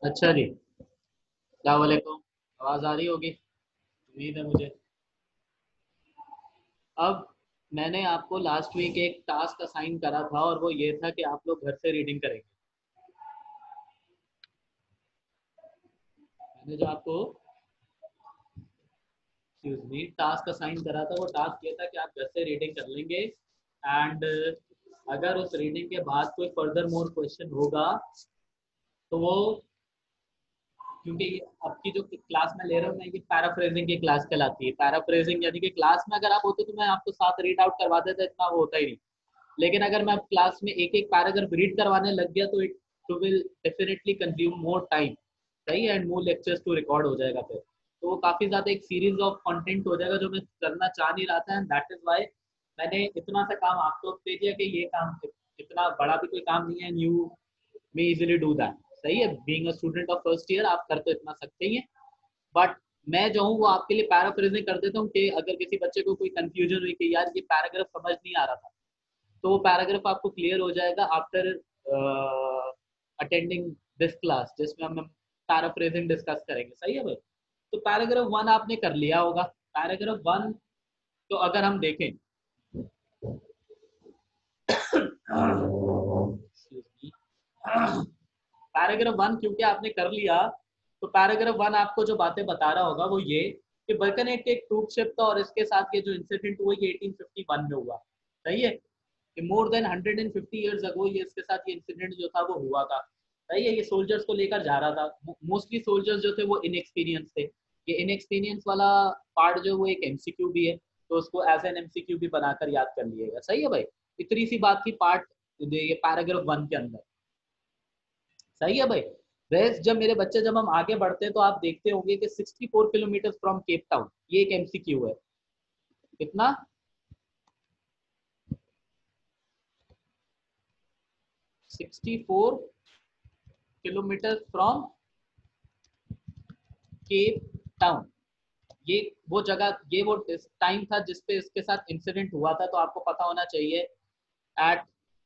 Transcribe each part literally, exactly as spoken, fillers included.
अच्छा जी, अस्सलाम वालेकुम। आवाज़ आ रही होगी, उम्मीद है मुझे। अब मैंने आपको लास्ट वीक एक टास्क असाइन करा था और वो ये था कि आप लोग घर से रीडिंग करेंगे। मैंने जो आपको एक्सक्यूज मी टास्क असाइन करा था वो टास्क ये था कि आप घर से रीडिंग कर लेंगे एंड अगर उस रीडिंग के बाद कोई फर्दर मोर क्वेश्चन होगा तो वो, क्योंकि ये आपकी जो क्लास में ले रहा हूँ मैं, ये पैराफ्रेजिंग की क्लास कहलाती है। पैराफ्रेजिंग यानी कि क्लास में अगर आप होते तो मैं आपको साथ रीड आउट करवा देता, इतना वो होता ही नहीं। लेकिन अगर मैं क्लास में एक एक पैराग्राफ रीड करवाने लग गया तो it will definitely consume more time, सही है, and more lectures to record हो जाएगा फिर। तो वो काफ़ी ज़्यादा एक सीरीज ऑफ कंटेंट हो जाएगा जो मैं करना चाह नहीं रहा था, एंड दैट इज़ वाई मैंने इतना सा काम आपको दे दिया कि ये काम इतना बड़ा भी कोई काम नहीं है, and you may easily do that. सही है, being a student of first year आप कर तो इतना सकते ही हैं। बट मैं जो हूँ वो आपके लिए पैराफ्रेजिंग कर देता हूँ कि अगर किसी बच्चे को कोई कंफ्यूजन हुई कि यार ये पैराग्राफ समझ नहीं आ रहा था, तो वो पैराग्राफ आपको क्लियर हो जाएगा आफ्टर अटेंडिंग दिस क्लास जिसमें हम पैराफ्रेजिंग डिस्कस करेंगे। सही है भाई। तो पैराग्राफ वन आपने कर लिया होगा। पैराग्राफ वन तो अगर हम देखें पैराग्राफ वन क्योंकि आपने कर लिया, तो पैराग्राफ वन आपको जो बातें बता रहा होगा वो ये कि बर्कनेट के एक ट्रूप शिप था और इसके साथ ये जो इंसिडेंट हुआ ये एटीन फिफ्टी वन में हुआ। सही है, कि more than hundred fifty years ago ये इसके साथ ये इंसिडेंट जो था वो हुआ था। सही है, ये सोल्जर्स को लेकर जा रहा था। मोस्टली सोल्जर्स जो थे वो इनएक्सपीरियंस थे। ये इनएक्सपीरियंस वाला पार्ट जो वो एक एमसीक्यू भी है, तो उसको एज एन एमसीक्यू भी बनाकर याद कर लिएगा। सही है भाई, इतनी सी बात थी पार्ट ये पैराग्राफ वन के अंदर। सही है भाई। रेस्ट जब मेरे बच्चे जब हम आगे बढ़ते हैं तो आप देखते होंगे कि sixty four kilometre from Cape Town, ये एक एमसीक्यू है। कितना? Sixty four kilometre from Cape Town. ये वो जगह, ये वो टाइम था जिसपे इसके साथ इंसिडेंट हुआ था, तो आपको पता होना चाहिए एट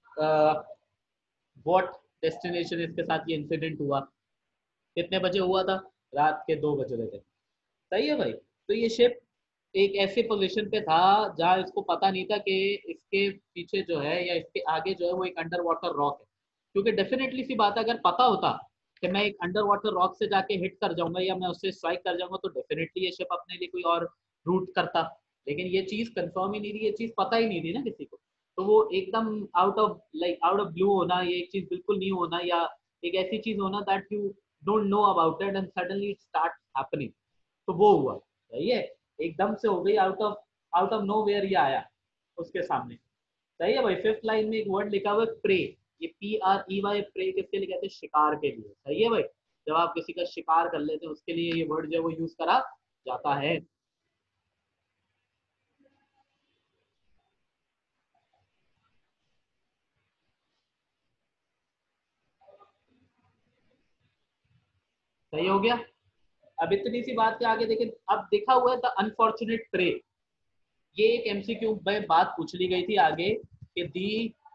व्हाट डेस्टिनेशन इसके साथ ये इंसिडेंट हुआ। कितने बजे हुआ था? रात के दो बज रहे थे। सही है भाई। तो ये शिप एक ऐसे पोजीशन पे था जहां इसको पता नहीं था कि इसके पीछे जो है या इसके आगे जो है वो एक अंडर वाटर रॉक है। क्योंकि डेफिनेटली सी बात है, अगर पता होता कि मैं एक अंडर वाटर रॉक से जाके हिट कर जाऊंगा या मैं उससे स्ट्राइक कर जाऊंगा तो डेफिनेटली ये शिप अपने लिए कोई और रूट करता। लेकिन ये चीज कंफर्म ही नहीं थी, ये चीज पता ही नहीं थी ना किसी को। तो वो एकदम out of like out of blue होना, ये एक चीज बिल्कुल नहीं होना, या एक ऐसी चीज होना that you don't know about it and suddenly it start happening, तो वो हुआ। सही है, एकदम से हो गई, out of out of nowhere ये आया उसके सामने। सही है भाई। फिफ्थ लाइन में एक वर्ड लिखा हुआ है प्रे। ये P R E Y prey किसके लिए कहते हैं? शिकार के लिए। सही है भाई, जब आप किसी का शिकार कर लेते हैं उसके लिए ये वर्ड जो है वो यूज करा जाता है। सही हो गया। अब इतनी सी बात के आगे देखें, अब देखा हुआ है द अनफॉर्चुनेट प्रे। ये एक एमसीक्यू में बात पूछ ली गई थी आगे कि दी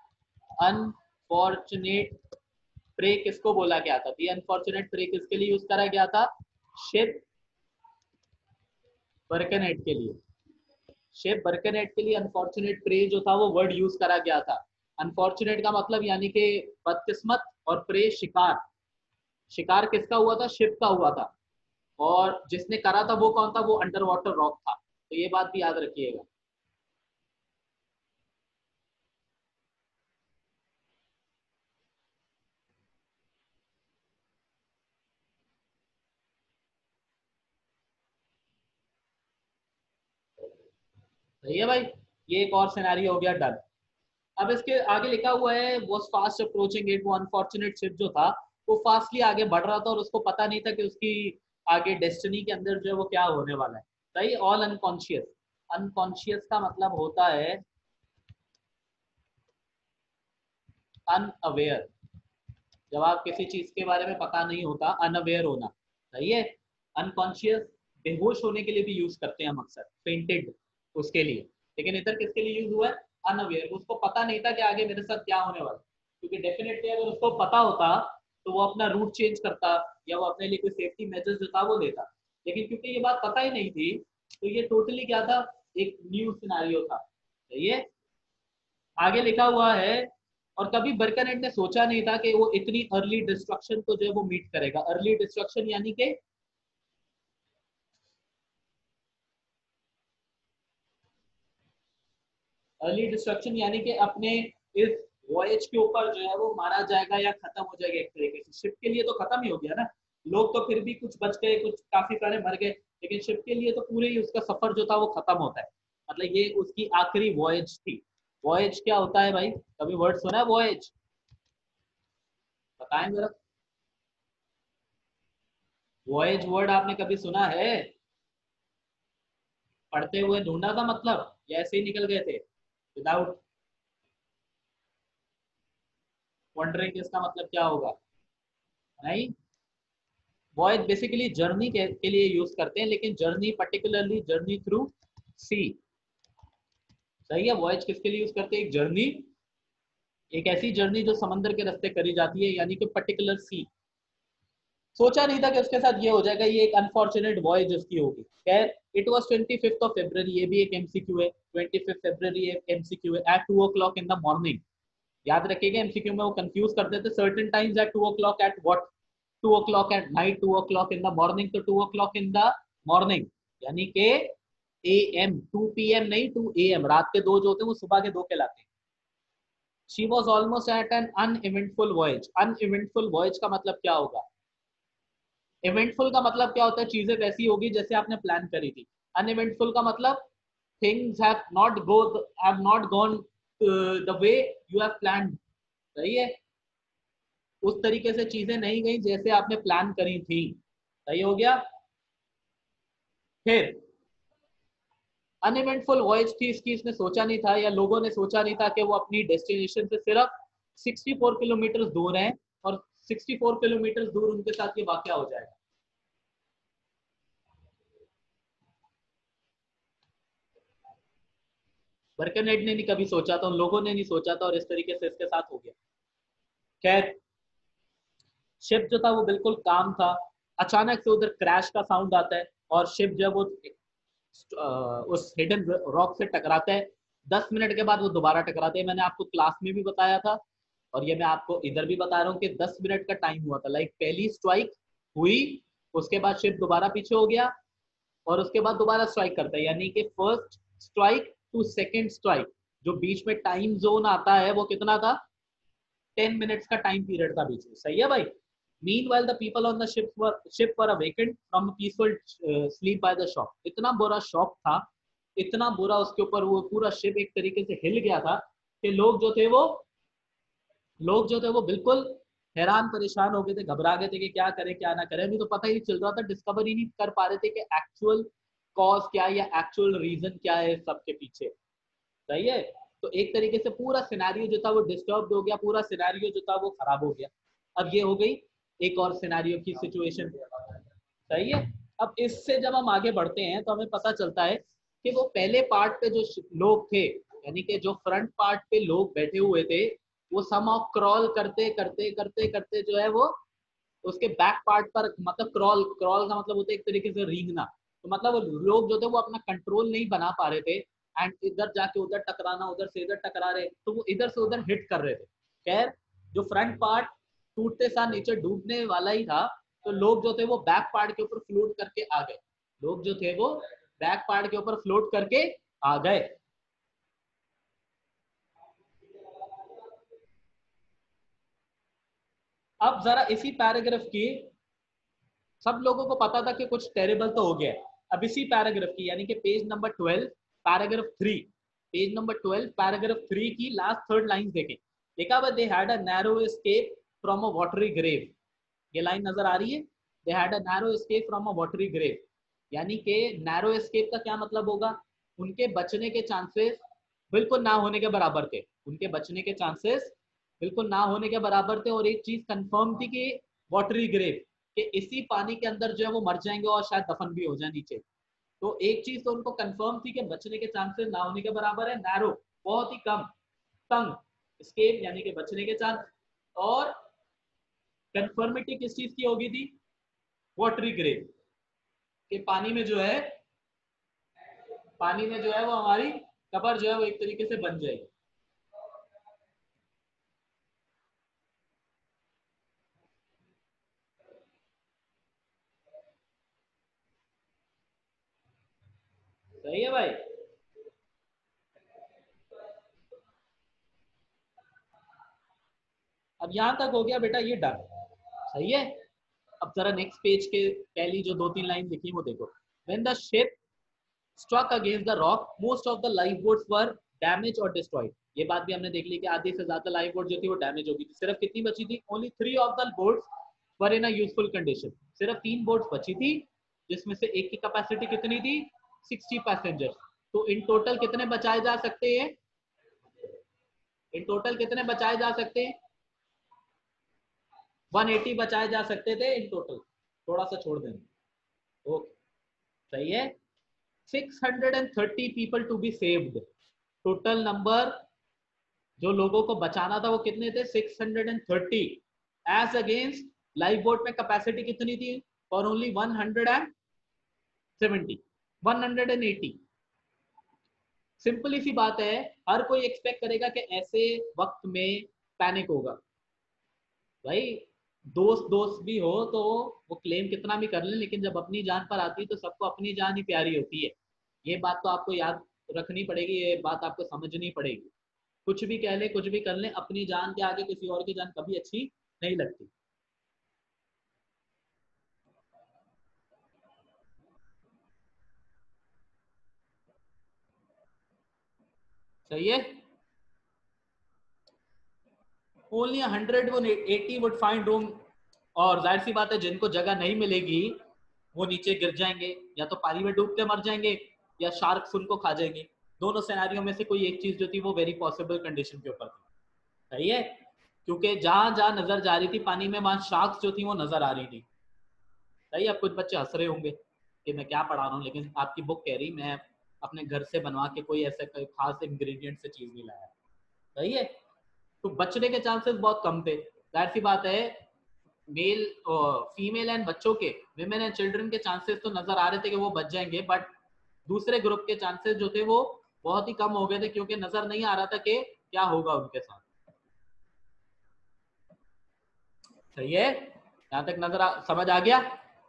अनफॉर्चुनेट प्रे किसको बोला गया था? दी अनफॉर्चुनेट प्रे किसके लिए यूज करा गया था? शिप बर्कनेट के लिए। शिप बर्कनेट के लिए अनफॉर्चुनेट प्रे जो था वो वर्ड यूज करा गया था। अनफॉर्चुनेट का मतलब यानी कि बदकिस्मत, और प्रे शिकार। शिकार किसका हुआ था? शिप का हुआ था। और जिसने करा था वो कौन था? वो अंडर वाटर रॉक था। तो ये बात भी याद रखिएगा। सही है भाई, ये एक और सिनेरियो हो गया डन। अब इसके आगे लिखा हुआ है was fast approaching it। वो अनफॉर्चुनेट शिप जो था वो फास्टली आगे बढ़ रहा था और उसको पता नहीं था कि उसकी आगे डेस्टिनी के अंदर जो है वो क्या होने वाला है। सही। All unconscious. अनकॉन्शियस का मतलब होता है अनअवेयर। जब आप किसी चीज के बारे में पता नहीं होता, अनअवेयर होना। सही है। अनकॉन्शियस बेहोश होने के लिए भी यूज करते हैं हम अक्सर, फेंटेड उसके लिए। लेकिन इधर किसके लिए यूज हुआ है? अनअवेयर। उसको पता नहीं था कि आगे मेरे साथ क्या होने वाला। क्योंकि डेफिनेटली अगर उसको पता होता तो वो अपना रूट चेंज करता या वो अपने लिए कोई सेफ्टी मेजर्स जो था वो लेता। लेकिन क्योंकि ये बात पता ही नहीं थी तो ये टोटली क्या था, एक न्यू सिनेरियो था। सही है, आगे लिखा हुआ है, और कभी बर्कनेट ने सोचा नहीं था कि वो इतनी अर्ली डिस्ट्रक्शन को जो है वो मीट करेगा। अर्ली डिस्ट्रक्शन यानी कि अर्ली डिस्ट्रक्शन यानी कि अपने इस वॉयज के ऊपर जो है वो मारा जाएगा या खत्म हो जाएगा एक तरीके से। शिप के लिए तो खत्म ही हो गया ना, लोग तो फिर भी कुछ बच गए, कुछ काफी सारे मर गए, लेकिन शिप के लिए तो पूरे ही उसका सफर जो था वो खत्म होता है। मतलब ये उसकी आखिरी वॉयज थी। वॉयज क्या होता है भाई, कभी वर्ड सुना है वॉयज? बताएं जरा, वॉयज वर्ड आपने कभी सुना है? पढ़ते हुए ढूंढा था मतलब, या ऐसे ही निकल गए थे विदाउट वंडरिंग इसका मतलब क्या होगा? नहीं, वॉयज बेसिकली जर्नी के, के लिए यूज करते हैं, लेकिन journey particularly journey through sea. सही है, वॉयज किसके लिए यूज करते हैं? एक जर्नी, एक ऐसी जर्नी जो समंदर के रास्ते करी जाती है, यानी कि पर्टिकुलर सी। सोचा नहीं था कि उसके साथ ये हो जाएगा, ये एक अनफॉर्चुनेट वॉयज उसकी होगी। खैर, it was twenty fifth of February, ये भी एक एमसीक्यू है। ट्वेंटी फिफ्थ फरवरी एक एमसीक्यू है, at two o'clock in the morning. याद रखिएगा, एमसीक्यू में वो कंफ्यूज करते थे, certain times at two o'clock at what, two o'clock at night, two o'clock in the morning, तो two o'clock in the morning यानी कि A M, two P M नहीं, two A M. रात के दो जो होते हैं वो सुबह के दो कहलाते हैं। She was almost at an uneventful voyage. Uneventful voyage का मतलब क्या होगा? इवेंटफुल का मतलब क्या होता है? चीजें वैसी होगी जैसे आपने प्लान करी थी। अनइवेंटफुल का मतलब things have not go have not gone the way you have planned. सही है, उस तरीके से चीजें नहीं गई जैसे आपने प्लान करी थी। सही हो गया। फिर अनइवेंटफुल वॉयज थी इसकी, इसने सोचा नहीं था या लोगों ने सोचा नहीं था कि वो अपनी डेस्टिनेशन से सिर्फ सिक्सटी फोर किलोमीटर दूर हैं, और सिक्सटी फोर किलोमीटर दूर उनके साथ ये वाकया हो जाएगा। बर्कनेट ने नहीं कभी सोचा था, उन लोगों ने नहीं सोचा था, और इस तरीके से इसके साथ हो गया। खैर, शिप जो था वो बिल्कुल काम था। अचानक से उधर क्रैश का साउंड आता है, और शिप जो है वो उस हिडन रॉक से टकराता है। दस मिनट के बाद वो दोबारा टकराते हैं। मैंने आपको क्लास में भी बताया था, और ये मैं आपको इधर भी बता रहा हूँ कि दस मिनट का टाइम हुआ था। लाइक पहली स्ट्राइक हुई, उसके बाद शिप दोबारा पीछे हो गया, और उसके बाद दोबारा स्ट्राइक करता है। यानी कि first strike to second strike, जो बीच में टाइम जोन आता है वो कितना था? टेन मिनट्स का टाइम पीरियड था बीच में। सही है भाई। Meanwhile, the people on the ship were ship were awakened from a peaceful uh, sleep by the shock. इतना बुरा शॉक था, इतना बुरा उसके ऊपर, वो पूरा शिप एक तरीके से हिल गया था कि लोग जो थे वो लोग जो थे वो बिल्कुल हैरान परेशान हो गए थे, घबरा गए थे कि क्या करें क्या ना करें। अभी तो पता ही नहीं चल रहा था, डिस्कवर ही नहीं कर पा रहे थे कि एक्चुअल कॉज क्या है या एक्चुअल रीजन क्या है सबके पीछे। सही है। तो एक तरीके से पूरा सिनेरियो जो था वो डिस्टर्ब हो गया, पूरा सिनेरियो जो था वो खराब हो गया। अब ये हो गई एक और सिनेरियो की सिचुएशन। सही है। अब इससे जब हम आगे बढ़ते हैं तो हमें पता चलता है कि वो पहले पार्ट पे जो लोग थे, यानी कि जो फ्रंट पार्ट पे लोग बैठे हुए थे, वो समहाउ क्रॉल करते करते करते करते जो है वो उसके बैक पार्ट पर, मतलब क्रॉल क्रॉल का मतलब होता है एक तरीके से रींगना। तो मतलब वो लोग जो थे वो अपना कंट्रोल नहीं बना पा रहे थे, एंड इधर जाके उधर टकराना, उधर से इधर टकरा रहे, तो वो इधर से उधर हिट कर रहे थे। खैर, जो फ्रंट पार्ट टूटते साथ नीचे डूबने वाला ही था, तो लोग जो थे वो बैक पार्ट के ऊपर फ्लोट करके आ गए। लोग जो थे वो बैक पार्ट के ऊपर फ्लोट करके आ गए। अब जरा इसी पैराग्राफ की, सब लोगों को पता था कि कुछ टेरिबल तो हो गया है। अब इसी पैराग्राफ की, यानी कि page number twelve paragraph three, page number twelve paragraph three की लास्ट थर्ड लाइन देखें। देखा हुआ, they had a narrow escape from a watery grave. ये लाइन नजर आ रही है, they had a narrow escape from a watery grave. यानी कि नैरो एस्केप का क्या मतलब होगा? उनके बचने के चांसेस बिल्कुल ना होने के बराबर थे। उनके बचने के चांसेस बिल्कुल ना होने के बराबर थे, और एक चीज कंफर्म थी कि वाटरी ग्रेव, कि इसी पानी के अंदर जो है वो मर जाएंगे और शायद दफन भी हो जाए नीचे। तो एक चीज तो उनको कंफर्म थी कि बचने के चांसेस ना होने के बराबर है, नैरो बहुत ही कम, तंग, स्केप यानी कि बचने के चांस। और कंफर्मिटी किस चीज की होगी थी? वाटरी ग्रेव, कि पानी में जो है पानी में जो है वो हमारी कबर जो है वो एक तरीके से बन जाएगी। सही है भाई। अब यहां तक हो गया बेटा, ये डन। सही है। अब जरा नेक्स्ट पेज के पहली जो दो तीन लाइन लिखी वो देखो। When the ship struck against the rock most of the lifeboats were damage और डिस्ट्रॉयड। ये बात भी हमने देख ली कि आधी से ज्यादा लाइफ बोट जो थी वो डैमेज हो गई थी। सिर्फ कितनी बची थी? Only three of the boats were in a useful condition. सिर्फ तीन बोट्स बची थी, जिसमें से एक की कैपेसिटी कितनी थी? Sixty passengers. तो इन टोटल कितने बचाए जा सकते हैं? इन टोटल कितने बचाए जा सकते हैं? वन एटी बचाए जा सकते थे इन टोटल। थोड़ा सा छोड़ देंगे। ओके, सही है। Six hundred thirty people to be saved. Total number जो लोगों को बचाना था वो कितने थे? Six hundred thirty. As against life boat में कैपेसिटी कितनी थी? For only one hundred seventy, one hundred eighty. Simply सी बात है, हर कोई एक्सपेक्ट करेगा कि ऐसे वक्त में पैनिक होगा। भाई दोस्त दोस्त भी हो तो वो क्लेम कितना भी कर ले, लेकिन जब अपनी जान पर आती है तो सबको अपनी जान ही प्यारी होती है। ये बात तो आपको याद रखनी पड़ेगी, ये बात आपको समझनी पड़ेगी। कुछ भी कह ले, कुछ भी कर ले, अपनी जान के आगे किसी और की जान कभी अच्छी नहीं लगती। सही है। ओनली हंड्रेड वो एटी वुड फाइंड रूम। और जाहिर सी बात है, जिनको जगह नहीं मिलेगी वो नीचे गिर जाएंगे, या तो पानी में डूब के मर जाएंगे या शार्क्स उनको खा जाएंगे। दोनों सिनेरियो में से कोई एक चीज जो थी वो वेरी पॉसिबल कंडीशन के ऊपर थी। सही है। क्योंकि जहां जहां नजर जा रही थी पानी में, वहां शार्क्स जो थी वो नजर आ रही थी। सही। अब कुछ बच्चे हंस रहे होंगे कि मैं क्या पढ़ा रहा हूँ, लेकिन आपकी बुक कह रही मैं अपने घर से बनवा के कोई ऐसा कोई खास इंग्रेडिएंट से चीज नहीं लाया। सही है। तो बचने के चांसेस बहुत कम थे। जाहिर सी बात है, मेल फीमेल एंड बच्चों के, विमेन एंड चिल्ड्रन के चांसेस तो नजर आ रहे थे कि वो बच जाएंगे, बट दूसरे ग्रुप के चांसेस जो थे वो बहुत ही कम हो गए थे, क्योंकि नजर नहीं आ रहा था कि क्या होगा उनके साथ। सही है। यहां तक नजर आ, समझ आ गया।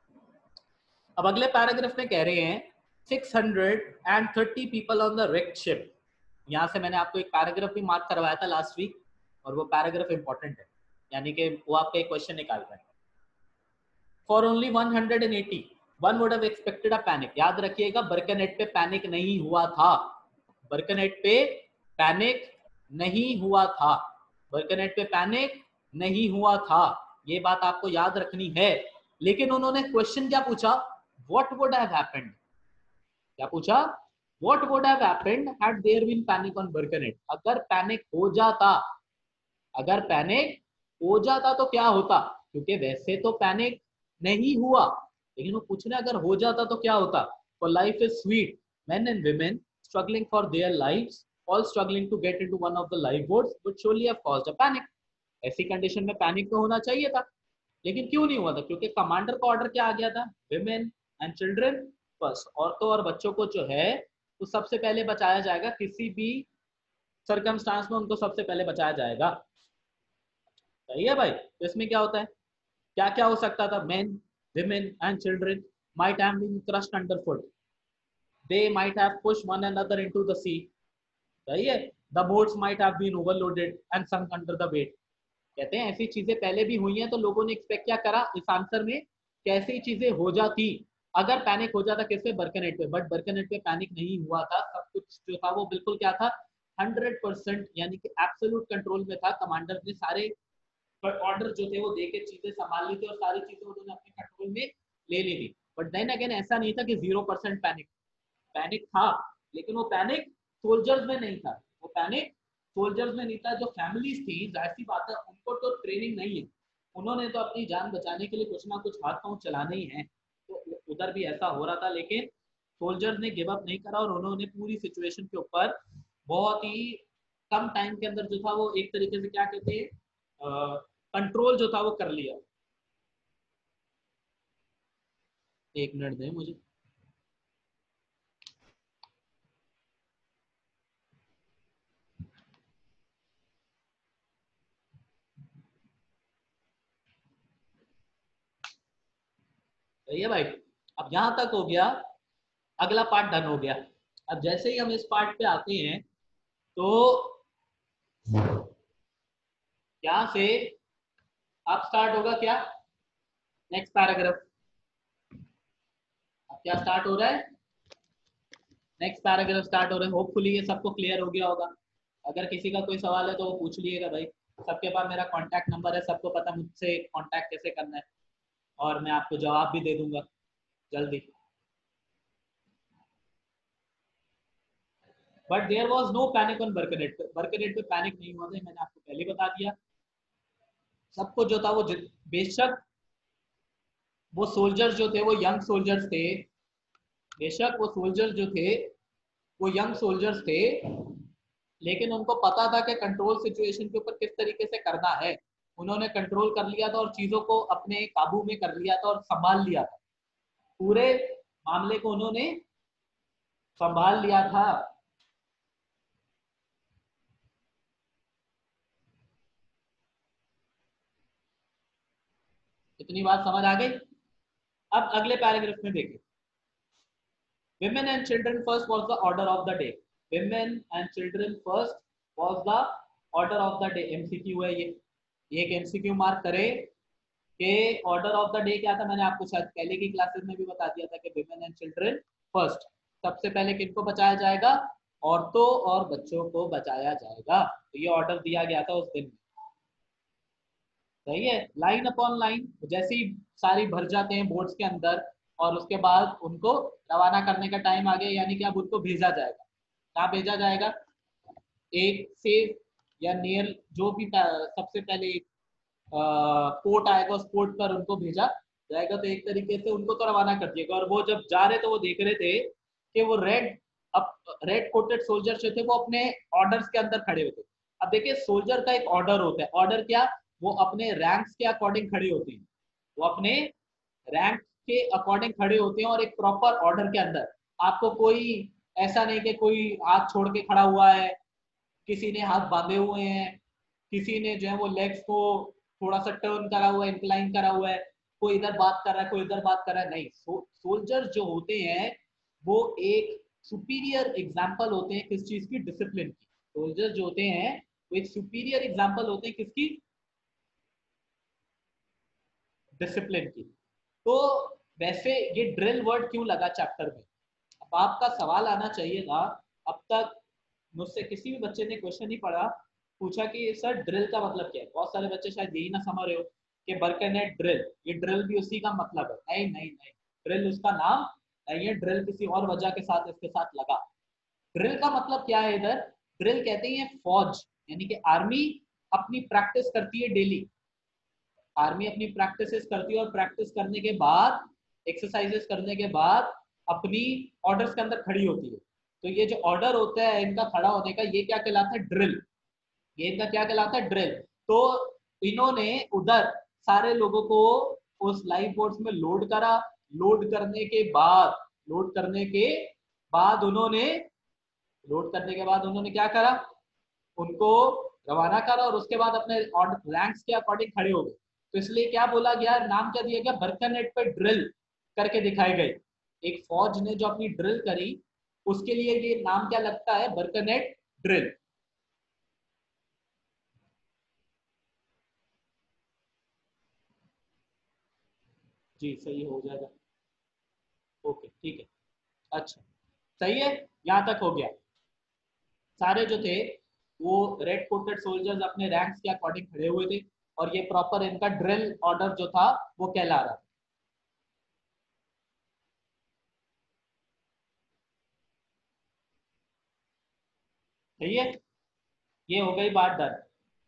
अब अगले पैराग्राफ में कह रहे हैं six hundred thirty people on the wrecked ship. यहां से मैंने आपको एक पैराग्राफ भी मार्क करवाया था लास्ट वीक, और वो पैराग्राफ इंपॉर्टेंट है, यानी कि वो आपका एक क्वेश्चन निकाल रहा है। For only one hundred eighty one would have expected a panic. याद रखिएगा, बर्कनेट पे पैनिक नहीं हुआ था। बर्कनेट पे पैनिक नहीं हुआ था। बर्कनेट पे पैनिक नहीं हुआ था। ये बात आपको याद रखनी है। लेकिन उन्होंने क्वेश्चन क्या पूछा? What would have happened. क्या पूछा? What would have happened had there been panic on Birkenhead. अगर पैनिक हो जाता, अगर पैनिक हो जाता तो क्या होता? क्योंकि वैसे तो पैनिक नहीं हुआ, लेकिन वो पूछ रहे अगर हो जाता तो क्या होता। For life is sweet, men and women struggling for their lives, all struggling to get into one of the lifeboats would surely have caused a panic. ऐसी कंडीशन में पैनिक तो होना चाहिए था, लेकिन क्यों नहीं हुआ था? क्योंकि कमांडर का ऑर्डर क्या आ गया था? Women and children first. औरतों और बच्चों को जो है वो सबसे पहले बचाया जाएगा, किसी भी सरकमस्टांस में उनको सबसे पहले बचाया जाएगा। सही है भाई। तो इसमें क्या होता है, क्या क्या हो सकता था? Men, women and children might have been crushed underfoot. They might have pushed one another into the sea. सही है। The boats might have been overloaded and sunk under the weight. कहते हैं ऐसी चीजें पहले भी हुई हैं, तो लोगों ने एक्सपेक्ट क्या करा इस आंसर में, कैसी चीजें हो जाती अगर पैनिक हो जाता। किसपे? बर्कनेट पे। बट बर्कनेट पे पैनिक नहीं हुआ था। सब कुछ जो था वो बिल्कुल क्या था? हंड्रेड परसेंट, यानी कि एब्सोल्यूट कंट्रोल में था। कमांडर ने सारे ऑर्डर जो थे वो देके चीजें संभाल ली थी, और सारी चीजें उन्होंने अपने कंट्रोल में ले ली थी। बट देन अगेन ऐसा नहीं था कि जीरो परसेंट पैनिक। पैनिक था, लेकिन वो पैनिक सोल्जर्स में नहीं था। वो पैनिक सोल्जर्स में नहीं था। जो फैमिलीज थी, जाहिर सी बात है उनको तो ट्रेनिंग नहीं है, उन्होंने तो अपनी जान बचाने के लिए कुछ ना कुछ हाथ पांव चलाने ही है। तो उधर भी ऐसा हो रहा था, लेकिन सोल्जर्स ने गिव अप नहीं करा, और उन्होंने पूरी सिचुएशन के ऊपर बहुत ही कम टाइम के अंदर जो था वो एक तरीके से क्या कहते हैं, कंट्रोल जो था वो कर लिया। एक मिनट दें मुझे। सही है भाई, अब यहाँ तक हो गया, अगला पार्ट डन हो गया। अब जैसे ही हम इस पार्ट पे आते हैं तो यहाँ से अब स्टार्ट होगा क्या, नेक्स्ट पैराग्राफ। अब क्या स्टार्ट हो रहा है, नेक्स्ट पैराग्राफ स्टार्ट हो रहा है। होपफुली ये सबको क्लियर हो गया होगा। अगर किसी का कोई सवाल है तो वो पूछ लीजिएगा भाई। सबके पास मेरा कांटेक्ट नंबर है, सबको पता मुझसे कांटेक्ट कैसे करना है, और मैं आपको जवाब भी दे दूंगा जल्दी। But there was no panic on Birkenhead पे, बर्कनेट पे पैनिक नहीं हुआ था, मैंने आपको पहले बता दिया। सबको जो था वो बेशक वो सोल्जर्स जो थे वो यंग सोल्जर्स थे, बेशक वो सोल्जर्स जो थे वो यंग सोल्जर्स थे, लेकिन उनको पता था कि कंट्रोल सिचुएशन के ऊपर किस तरीके से करना है। उन्होंने कंट्रोल कर लिया था और चीजों को अपने काबू में कर लिया था और संभाल लिया था, पूरे मामले को उन्होंने संभाल लिया था। इतनी बात समझ आ गई। अब अगले पैराग्राफ में देखिए, women and children first was the order of the day, women and children first was the order of the day। MCQ है ये, एक एमसीक्यू मार्क करे कि ऑर्डर ऑफ द डे क्या था। मैंने आपको शायद पहले की क्लासेस में भी बता दिया था कि विमेन एंड चिल्ड्रन फर्स्ट, सबसे पहले किनको बचाया जाएगा, औरतों और बच्चों को बचाया जाएगा। तो ये ऑर्डर दिया गया था उस दिन में, सही है। लाइन अपॉन लाइन जैसे ही सारी भर जाते हैं बोर्ड्स के अंदर, और उसके बाद उनको रवाना करने का टाइम आ गया, यानी कि अब उनको भेजा जाएगा। कहाँ भेजा जाएगा, एक सेफ या नियर जो भी सबसे पहले एक पोर्ट आएगा उस पोर्ट पर उनको भेजा जाएगा। तो एक तरीके से उनको तो रवाना कर दिएगा। और वो जब जा रहे तो वो देख रहे थे कि वो रेड, अब रेड कोटेड सोल्जर जो थे वो अपने ऑर्डर्स के अंदर खड़े हुए थे। अब देखिए सोल्जर का एक ऑर्डर होता है, ऑर्डर क्या, वो अपने रैंक्स के अकॉर्डिंग खड़े होते हैं, वो अपने रैंक के अकॉर्डिंग खड़े होते हैं और एक प्रॉपर ऑर्डर के अंदर। आपको कोई ऐसा नहीं कि कोई हाथ छोड़ के खड़ा हुआ है, किसी ने हाथ बांधे हुए हैं, किसी ने जो है वो लेग्स को थोड़ा सा टर्न करा हुआ है, इंक्लाइन करा हुआ है, कोई इधर बात कर रहा है कोई इधर बात कर रहा है, नहीं। सो, सोल्जर्स जो होते हैं वो एक सुपीरियर एग्जाम्पल होते हैं किस चीज की, डिसिप्लिन की। सोल्जर्स जो होते हैं वो एक सुपीरियर एग्जाम्पल होते हैं किसकी, डिसिप्लिन की। तो वैसे ये ड्रिल वर्ड क्यों लगा चैप्टर में, अब आपका सवाल आना चाहिए था। अब तक मुझसे किसी भी बच्चे ने क्वेश्चन नहीं पढ़ा, पूछा कि सर ड्रिल का मतलब क्या है। बहुत सारे बच्चे शायद यही ना समझ रहे हो कि बर्कनेट ड्रिल, ये ड्रिल भी उसी का मतलब है। नहीं नहीं नहीं, ड्रिल उसका नाम नहीं है, ड्रिल किसी और वजह के साथ इसके साथ लगा। ड्रिल का मतलब क्या है इधर, ड्रिल कहते हैं फौज, यानी कि आर्मी अपनी प्रैक्टिस करती है डेली। आर्मी अपनी प्रैक्टिसेस करती है और प्रैक्टिस करने के बाद, एक्सरसाइजेस करने के बाद अपनी ऑर्डर्स के अंदर खड़ी होती है। तो ये जो ऑर्डर होता है इनका खड़ा होने का, ये क्या कहलाता है, ड्रिल। ये इनका क्या कहलाता है, ड्रिल। तो इन्होंने उधर सारे लोगों को उस लाइव बोर्ड्स में लोड करा, लोड करने के बाद लोड करने के बाद उन्होंने लोड करने के बाद उन्होंने क्या करा, उनको रवाना करा और उसके बाद अपने रैंक्स के अकॉर्डिंग खड़े हो गए। तो इसलिए क्या बोला गया, नाम क्या दिया गया, बर्कनेट पे ड्रिल करके दिखाए गए। एक फौज ने जो अपनी ड्रिल करी उसके लिए ये नाम क्या लगता है, बर्कनेट ड्रिल। जी सही हो जाएगा, ओके ठीक है। अच्छा सही है, यहाँ तक हो गया। सारे जो थे वो रेड कोटेड सोल्जर्स अपने रैंक्स के अकॉर्डिंग खड़े हुए थे, और ये प्रॉपर इनका ड्रिल ऑर्डर जो था वो कहला रहा था। सही है, ये हो गई बात done.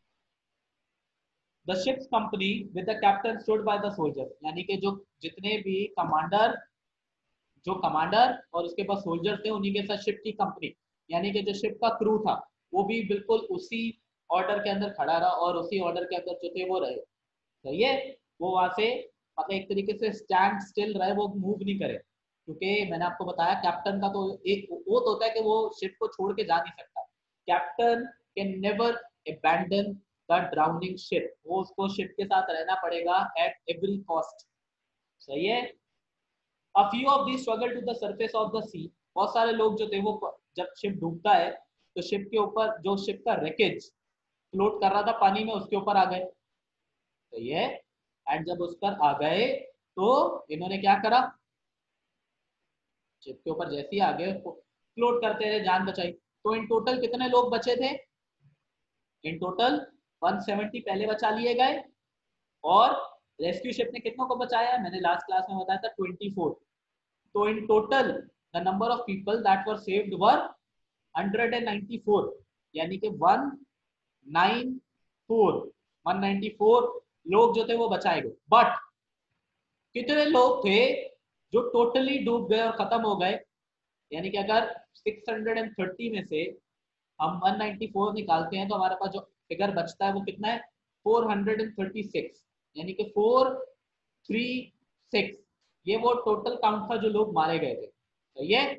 The ship's company with the captain stood by the soldier, यानी कि जो जितने भी कमांडर, जो कमांडर और उसके पास सोल्जर थे उन्हीं के साथ शिप की कंपनी, यानी कि जो शिप का क्रू था वो भी बिल्कुल उसी ऑर्डर के अंदर खड़ा रहा और उसी ऑर्डर के अंदर जो थे वो रहे। सही है, वो वहां से मतलब एक तरीके से स्टैंड स्टिल रहे, वो मूव नहीं करे, क्योंकि मैंने आपको बताया कैप्टन का तो एक वो तो होता है कि वो शिप को छोड़ के जा नहीं सकता। Captain can never abandon the drowning ship, वो उसको शिप के साथ रहना पड़ेगा एट एवरी कॉस्ट। सही है। A few of these struggle to the surface of the sea, बहुत सारे लोग जो थे वो जब शिप डूबता है तो शिप के ऊपर जो शिप का रेकेज फ्लोट कर रहा था पानी में उसके ऊपर आ गए। सही है। एंड जब उस पर आ गए तो इन्होंने क्या करा, शिप के ऊपर जैसे ही आ गए फ्लोट करते रहे, जान बचाई। तो इन टोटल कितने लोग बचे थे, इन टोटल एक सौ सत्तर पहले बचा लिए गए, और रेस्क्यू शिप ने कितनों को बचाया, मैंने लास्ट क्लास में बताया था चौबीस। तो in total the number of people that were saved were एक सौ चौरानवे, यानी कि एक सौ चौरानवे एक सौ चौरानवे लोग जो थे वो बचाए गए। बट कितने लोग थे जो टोटली डूब गए और खत्म हो गए, यानी कि अगर छह सौ तीस में से हम एक सौ चौरानवे निकालते हैं तो हमारे पास जो फिगर बचता है वो कितना है, चार सौ छत्तीस, यानी कि चार सौ छत्तीस, ये वो टोटल काउंट था जो लोग मारे गए थे। सही है।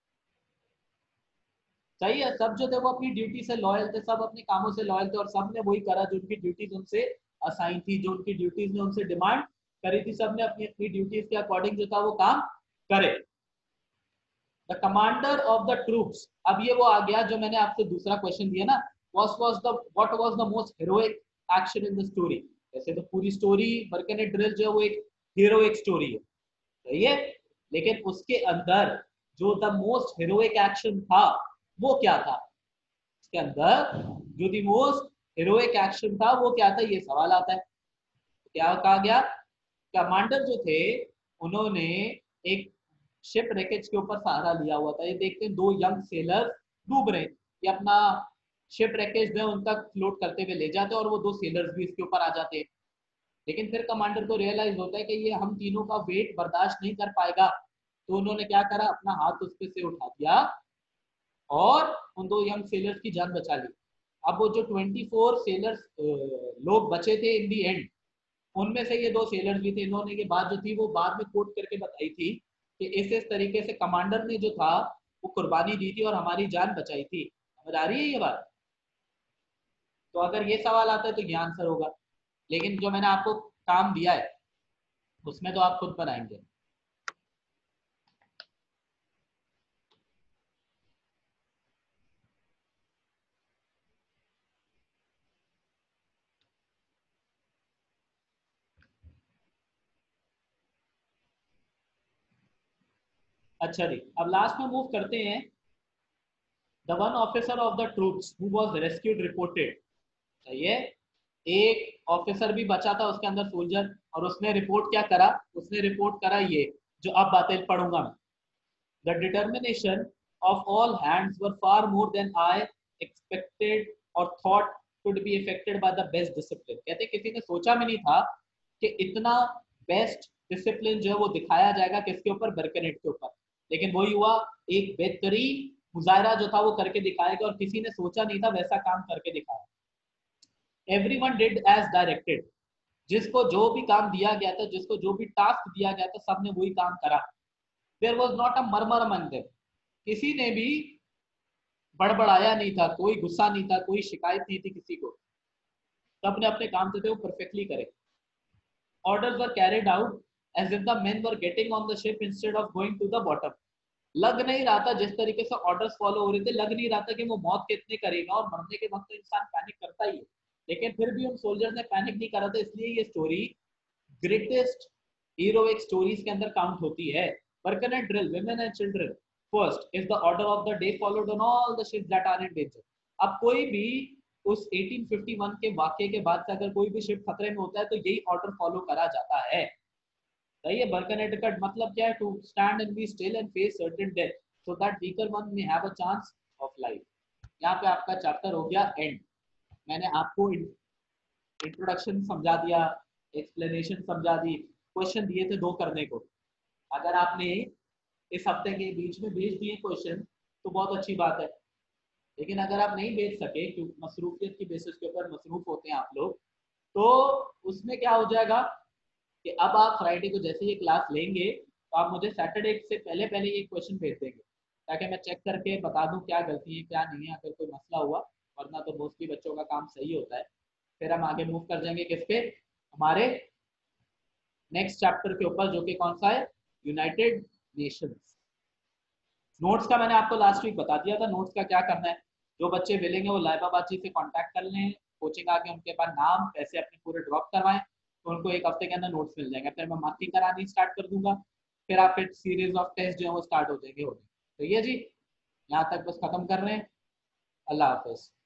सही है। सब जो थे वो अपनी ड्यूटी से लॉयल थे, सब अपने कामों से लॉयल थे, और सब ने वही करा जो उनकी ड्यूटीज उनसे असाइन थी, जो उनकी ड्यूटीज ने उनसे डिमांड करी थी, सब ने अपनी अपनी ड्यूटीज के अकॉर्डिंग जो था वो काम करे। The commander of the troops, अब ये वो आ गया जो मैंने आपसे दूसरा क्वेश्चन दिया ना, what was the what was the most heroic action in the story. वैसे तो पूरी स्टोरी बरकनेट ड्रिल जो है वो एक हीरोइक स्टोरी है, सही है, लेकिन उसके अंदर जो द मोस्ट हीरोइक एक्शन था वो क्या था, इसके अंदर जो द मोस्ट हीरोइक एक्शन था वो क्या था, ये सवाल आता है। क्या कहा गया, कमांडर जो थे उन्होंने एक शिप रैकेज के ऊपर सहारा लिया हुआ था। ये देखते हैं दो यंग सेलर डूब रहे, ये अपना शिप रैकेज जो है उन तक फ्लोट करते हुए ले जाते हैं, और वो दो सेलर्स भी इसके ऊपर आ जाते हैं। लेकिन फिर कमांडर को रियलाइज होता है कि ये हम तीनों का वेट बर्दाश्त नहीं कर पाएगा, तो उन्होंने क्या करा, अपना हाथ उस पे से उठा दिया और उन दो यंग सेलर्स की जान बचा ली। अब वो जो चौबीस सेलर्स लोग बचे थे इन दी एंड, उनमें से ये दो सेलर्स भी थे, इन्होंने ये बात जो थी वो बाद में कोट करके बताई थी कि इस इस तरीके से कमांडर ने जो था वो कुर्बानी दी थी और हमारी जान बचाई थी। समझ आ रही है ये बात। तो अगर ये सवाल आता है तो ये आंसर होगा, लेकिन जो मैंने आपको काम दिया है उसमें तो आप खुद बनाएंगे। अच्छा जी, अब लास्ट में मूव करते हैं। The one officer of the troops who was rescued reported, सही है, एक ऑफिसर भी बचा था उसके अंदर सोल्जर, और उसने रिपोर्ट क्या करा, उसने रिपोर्ट करा ये जो अब बातें पढ़ूंगा मैं। The determination of all hands were far more than I expected और thought could be effected by the best discipline. कहते किसी ने सोचा भी नहीं था कि इतना बेस्ट डिसिप्लिन जो है वो दिखाया जाएगा किसके ऊपर, बरकनेट के ऊपर, लेकिन वही हुआ, एक बेहतरीन मुजाहरा जो था वो करके दिखाएगा, और किसी ने सोचा नहीं था वैसा काम करके दिखाया। एवरीवन डिड एज डायरेक्टेड, जिसको जो भी काम दिया गया था, जिसको जो भी टास्क दिया गया था, सबने वही काम करा। There was not a murmur among them, किसी ने भी बड़बड़ाया नहीं था, कोई गुस्सा नहीं था, कोई शिकायत नहीं थी किसी को, सबने अपने काम जो थे वो परफेक्टली करे। Orders were carried out as if the men were getting on the ship instead of going to the bottom. लग नहीं रहा था, जिस तरीके से ऑर्डर्स फॉलो हो रहे थे, लग नहीं रहा था कि वो मौत के इतने करेगा, और मरने के वक्त तो इंसान पैनिक करता ही है, लेकिन फिर भी उन सोल्जर्स ने पैनिक नहीं करा था। इसलिए ये स्टोरी ग्रेटेस्ट हीरोइक स्टोरीज के अंदर काउंट होती है। Birkenhead drill women and children first is the order of the day followed on all the ships that are in danger। अब कोई भी उस अठारह सौ इक्यावन के वाकये के बाद से अगर कोई भी शिप खतरे में होता है तो यही ऑर्डर फॉलो करा जाता है। सही है। बरकनेट का मतलब क्या है, to stand and be still and face certain death so that weaker one may have a chance of life. यहाँ पे आपका चैप्टर हो गया एंड। मैंने आपको इंट्रोडक्शन समझा दिया, एक्सप्लेनेशन समझा दी, क्वेश्चन दिए थे दो करने को। अगर आपने इस हफ्ते के बीच में भेज दिए क्वेश्चन तो बहुत अच्छी बात है, लेकिन अगर आप नहीं भेज सके क्योंकि मसरूफियत की बेसिस के ऊपर मसरूफ होते हैं आप लोग, तो उसमें क्या हो जाएगा, कि अब आप फ्राइडे को जैसे ये क्लास लेंगे तो आप मुझे सैटरडे से पहले पहले ये क्वेश्चन भेज देंगे, ताकि मैं चेक करके बता दूं क्या गलती है क्या नहीं है, अगर कोई मसला हुआ। वरना तो मोस्टली बच्चों का काम सही होता है। फिर हम आगे मूव कर जाएंगे किस पे, हमारे नेक्स्ट चैप्टर के ऊपर, जो कि कौन सा है, यूनाइटेड नेशंस। नोट्स का मैंने आपको लास्ट वीक बता दिया था, नोट्स का क्या करना है। जो बच्चे मिलेंगे वो लाइबा बाजी से कांटेक्ट कर लें, कोचिंग आके उनके पास नाम पैसे अपने पूरे ड्रॉप करवाएं, तो उनको एक हफ्ते के अंदर नोट्स मिल जाएंगे। फिर मैं मार्किंग करानी स्टार्ट कर दूंगा, फिर आपके सीरीज ऑफ टेस्ट जो है वो स्टार्ट हो जाएंगे होने। तो ये जी यहाँ तक बस खत्म कर रहे हैं। अल्लाह हाफिज।